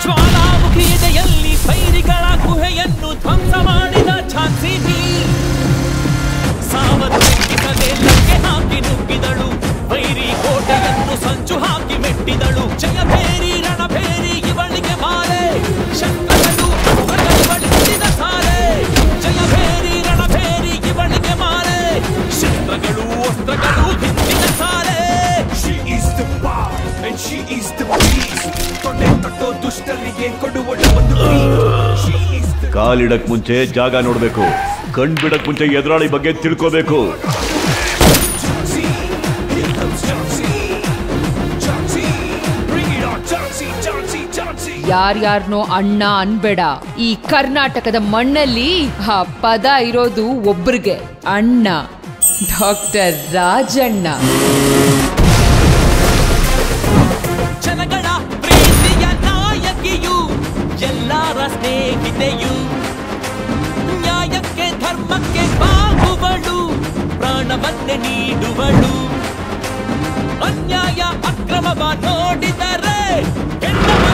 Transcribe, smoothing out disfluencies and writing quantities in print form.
ಜ್ವಾಲಾಮುಖಿ ಎದೆಯಲ್ಲಿ ವೈರಿಗಳ ಗುಹೆಯನ್ನು ಧ್ವಂಸ ಮಾಡಿದ ಝಾನ್ಸಿ ಸಾವನ್ನಪ್ಪಿಸದೆ ಲಗ್ಗೆ ಹಾಕಿ ನುಗ್ಗಿದಳು. ವೈರಿ ಕೋಟೆಯನ್ನು ಸಂಚು ಹಾಕಿ ಮೆಟ್ಟಿದಳು. ಜಯಭೇರಿ ರಣಭೇರಿ ಇವಳಿಗೆ ಮಾರೆ, ಶಸ್ತ್ರಗಳು ಇವಳಿಸಿದ ಸಾರೆ. ಜಯಭೇರಿ ರಣಭೇರಿ ಇವಳಿಗೆ ಮಾರೆ, ಶಸ್ತ್ರಗಳು ಅಸ್ತ್ರಗಳು ಹಿಂದಿನ ಸಾರೆ. She is the power and she is the peace. ತೊಡೆ ತೊಟ್ಟೋ ದುಷ್ಟರಿಗೆ ಕೊಡುವಳು ಒಂದು ಕಾಲಿಡಕ್ ಮುಂಚೆ ಜಾಗ ನೋಡ್ಬೇಕು, ಕಣ್ ಬಿಡಕ್ ಮುಂಚೆ ಎದುರಾಳಿ ಬಗ್ಗೆ ತಿಳ್ಕೋಬೇಕು. ಯಾರ್ಯಾರ್ನೋ ಅಣ್ಣ ಅನ್ಬೇಡ. ಈ ಕರ್ನಾಟಕದ ಮಣ್ಣಲ್ಲಿ ಆ ಪದ ಇರೋದು ಒಬ್ರಿಗೆ, ಅಣ್ಣ, ಡಾಕ್ಟರ್ ರಾಜಣ್ಣ. ಜನಗಳ ಪ್ರೀತಿಯ ನಾಯಕಿಯು, ಎಲ್ಲರ ಸ್ನೇಹಿತೆಯು, ನ್ಯಾಯಕ್ಕೆ ಧರ್ಮಕ್ಕೆ ಬಾಗುವಳು, ಪ್ರಾಣವನ್ನೇ ನೀಡುವಳು. ಅನ್ಯಾಯ ಅಕ್ರಮವ ನೋಡಿದರೆ